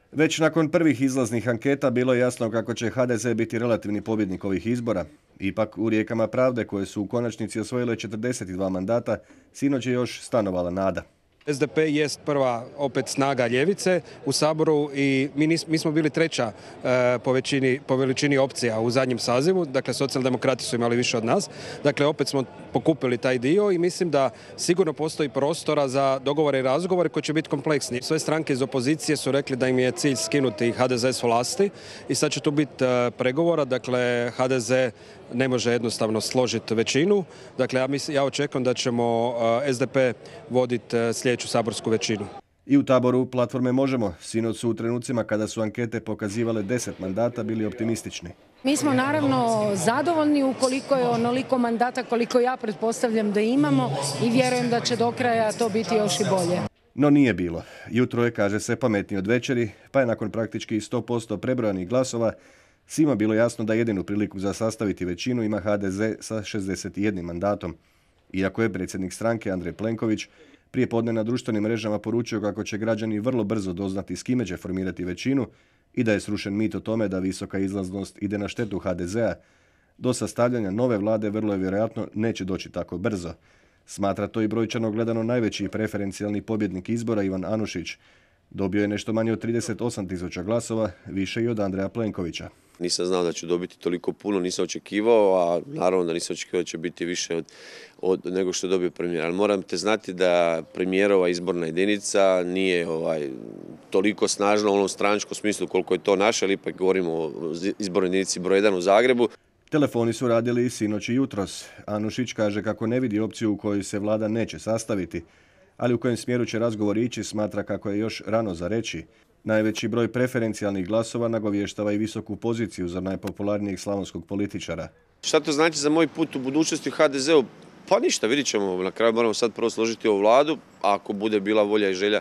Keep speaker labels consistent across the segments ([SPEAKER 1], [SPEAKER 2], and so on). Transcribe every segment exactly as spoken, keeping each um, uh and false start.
[SPEAKER 1] Već nakon prvih izlaznih anketa bilo je jasno kako će ha de ze biti relativni pobjednik ovih izbora. Ipak u rijekama pravde, koje su u konačnici osvojile četrdeset dva mandata, sinoć je još stanovala nada.
[SPEAKER 2] es de pe jest prva opet snaga ljevice u Saboru i mi, nis, mi smo bili treća e, po, većini, po veličini opcija u zadnjem sazivu, dakle socijaldemokrati su imali više od nas, dakle opet smo pokupili taj dio i mislim da sigurno postoji prostora za dogovore i razgovore koji će biti kompleksni. Sve stranke iz opozicije su rekli da im je cilj skinuti ha de ze s vlasti i sad će tu biti e, pregovora, dakle ha de ze ne može jednostavno složiti većinu, dakle ja, mislim, ja očekujem da ćemo e, es de pe voditi e, sljedeću saborsku većinu.
[SPEAKER 1] I u taboru platforme Možemo sinoć su u trenucima kada su ankete pokazivale deset mandata bili optimistični.
[SPEAKER 3] Mi smo naravno zadovoljni ukoliko je onoliko mandata koliko ja pretpostavljam da imamo i vjerujem da će do kraja to biti još i bolje.
[SPEAKER 1] No nije bilo. Jutro je, kaže se, pametniji od večeri, pa je nakon praktički sto posto prebrojanih glasova svima bilo jasno da jedinu priliku za sastaviti većinu ima ha de ze sa šezdeset jednim mandatom. Iako je predsjednik stranke Andrej Plenković prije podne na društvenim mrežama poručio kako će građani vrlo brzo doznati s kime će formirati većinu i da je srušen mit o tome da visoka izlaznost ide na štetu ha de zea, do sastavljanja nove vlade vrlo je vjerojatno neće doći tako brzo. Smatra to i brojčano gledano najveći preferencijalni pobjednik izbora Ivan Anušić. Dobio je nešto manje od trideset osam tisuća glasova, više i od Andreja Plenkovića.
[SPEAKER 4] Nisam znao da ću dobiti toliko puno, nisam očekivao, a naravno da nisam očekivao da će biti više od, od nego što je dobio premijer. Ali moram te znati da premijerova izborna jedinica nije ovaj, toliko snažna u onom stranačkom smislu koliko je to naša, ali ipak govorimo o izbornoj jedinici broj jedan u Zagrebu.
[SPEAKER 1] Telefoni su radili i sinoć i jutros. Anušić kaže kako ne vidi opciju u kojoj se vlada neće sastaviti, ali u kojem smjeru će razgovor ići smatra kako je još rano za reći. Najveći broj preferencijalnih glasova nagovještava i visoku poziciju za najpopularnijeg slavonskog političara.
[SPEAKER 4] Šta to znači za moj put u budućnosti u ha de zeu? Pa ništa, vidit ćemo. Na kraju moramo sad prvo složiti ovu vladu, a ako bude bila volja i želja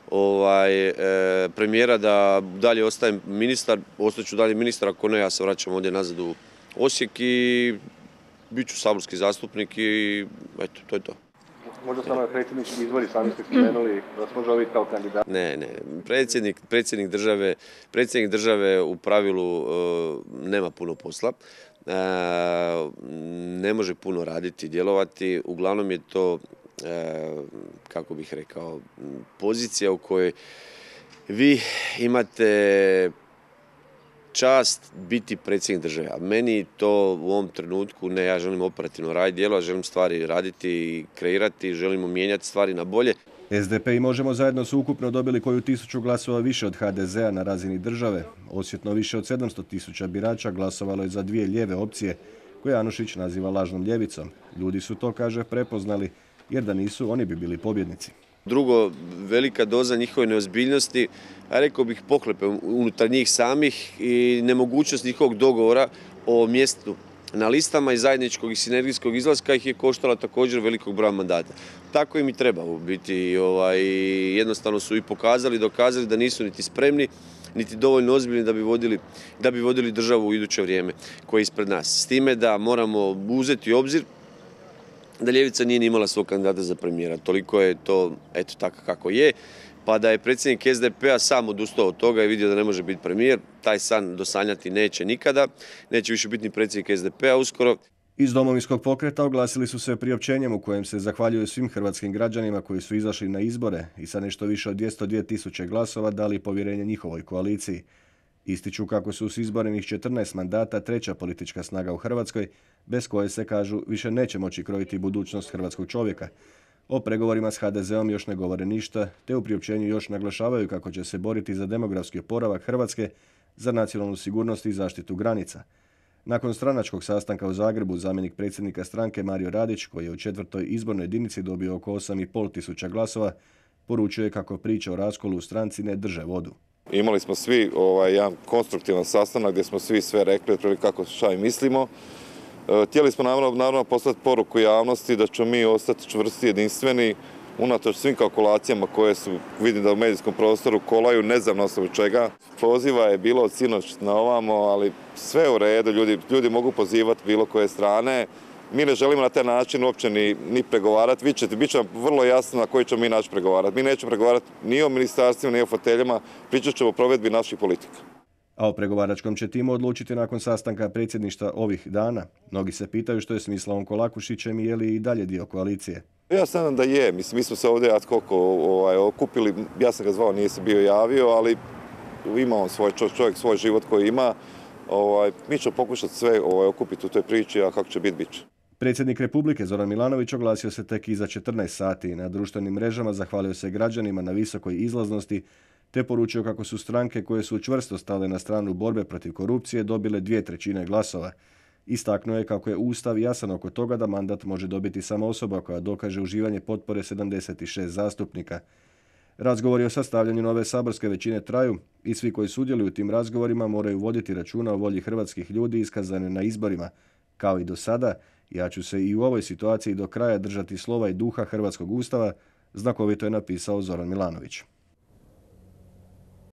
[SPEAKER 4] ovaj, e, premijera da dalje ostajem ministar, ostaću dalje ministar, ako ne, ja se vraćam ovdje nazad u Osijek i bit ću saborski zastupnik i eto, to je to.
[SPEAKER 5] Možda samo predsjednički izbori, sami ste spomenuli, da se može oviti kao kandidat?
[SPEAKER 4] Ne, ne. Predsjednik, predsjednik, države, predsjednik države u pravilu uh, nema puno posla. Uh, ne može puno raditi, djelovati. Uglavnom je to, uh, kako bih rekao, pozicija u kojoj vi imate čast biti predsjednik države. A meni to u ovom trenutku ne, ja želim operativno raditi djelo, ja želim stvari raditi i kreirati, želimo mijenjati stvari na bolje.
[SPEAKER 1] es de pe i Možemo zajedno su ukupno dobili koju tisuću glasova više od ha de zea na razini države. Osjetno više od sedamsto tisuća birača glasovalo je za dvije lijeve opcije, koje Anušić naziva lažnom ljevicom. Ljudi su to, kaže, prepoznali, jer da nisu, oni bi bili pobjednici.
[SPEAKER 4] Drugo, velika doza njihove neozbiljnosti, a rekao bih pohlepe unutar njih samih i nemogućnost njihovog dogovora o mjestu na listama i zajedničkog i sinergijskog izlaska ih je koštala također velikog broja mandata. Tako im i treba u biti. Ovaj, jednostavno su i pokazali, dokazali da nisu niti spremni, niti dovoljno ozbiljni da bi vodili, da bi vodili državu u iduće vrijeme koje je ispred nas. S time da moramo uzeti u obzir da ljevica nije ni imala svog kandidata za premijera. Toliko je to, eto, tako kako je. Pa da je predsjednik es de pe-a sam odustao od toga i vidio da ne može biti premijer, taj san dosanjati neće nikada. Neće više biti ni predsjednik es de pe-a uskoro.
[SPEAKER 1] Iz Domovinskog pokreta oglasili su se priopćenjem u kojem se zahvaljuju svim hrvatskim građanima koji su izašli na izbore i sa nešto više od dvjesto dvije tisuće glasova dali povjerenje njihovoj koaliciji. Ističu kako su s izborenih četrnaest mandata treća politička snaga u Hrvatskoj, bez koje se, kažu, više neće moći krojiti budućnost hrvatskog čovjeka. O pregovorima s ha de zeom još ne govore ništa, te u priopćenju još naglašavaju kako će se boriti za demografski oporavak Hrvatske, za nacionalnu sigurnost i zaštitu granica. Nakon stranačkog sastanka u Zagrebu, zamjenik predsjednika stranke Mario Radić, koji je u četvrtoj izbornoj jedinici dobio oko osam i pol tisuća glasova, poručuje je kako priča o raskolu u stranci ne drže vodu.
[SPEAKER 6] Imali smo svi ovaj, jedan konstruktivan sastanak gdje smo svi sve rekli otprilike kako šta i mislimo. E, htjeli smo naravno, naravno poslati poruku javnosti da ćemo mi ostati čvrsti, jedinstveni, unatoč svim kalkulacijama koje su, vidim da u medijskom prostoru kolaju, ne znam na osnovu čega. Poziva je bilo od sinoć na ovamo, ali sve u redu, ljudi, ljudi mogu pozivati bilo koje strane. Mi ne želimo na taj način uopće ni, ni pregovarati. Vi ćete, bit će vrlo jasno na koji ćemo mi naći pregovarati. Mi nećemo pregovarati ni o ministarstvima, ni o foteljama, pričat ćemo o provedbi naših politika.
[SPEAKER 1] A o pregovaračkom će timu odlučiti nakon sastanka predsjedništva ovih dana. Mnogi se pitaju što je s Mislavom Kolakušićem i je li i dalje dio koalicije.
[SPEAKER 6] Ja sam da je. Mislim, mi smo se ovdje ad hoc ovaj, okupili. Ja sam ga zvao, nije se bio javio, ali ima on svoj čovjek, svoj život koji ima. Ovaj, mi ćemo pokušati sve ovaj, okupiti u toj priči, a kako će biti, bit će.
[SPEAKER 1] Predsjednik Republike Zoran Milanović oglasio se tek iza četrnaest sati. Na društvenim mrežama zahvalio se građanima na visokoj izlaznosti te poručio kako su stranke koje su čvrsto stale na stranu borbe protiv korupcije dobile dvije trećine glasova. Istaknuo je kako je Ustav jasan oko toga da mandat može dobiti samo osoba koja dokaže uživanje potpore sedamdeset šest zastupnika. Razgovori o sastavljanju nove saborske većine traju i svi koji sudjeluju u tim razgovorima moraju voditi računa o volji hrvatskih ljudi iskazane na izborima. Kao i do sada, ja ću se i u ovoj situaciji do kraja držati slova i duha hrvatskog Ustava, znakovito je napisao Zoran Milanović.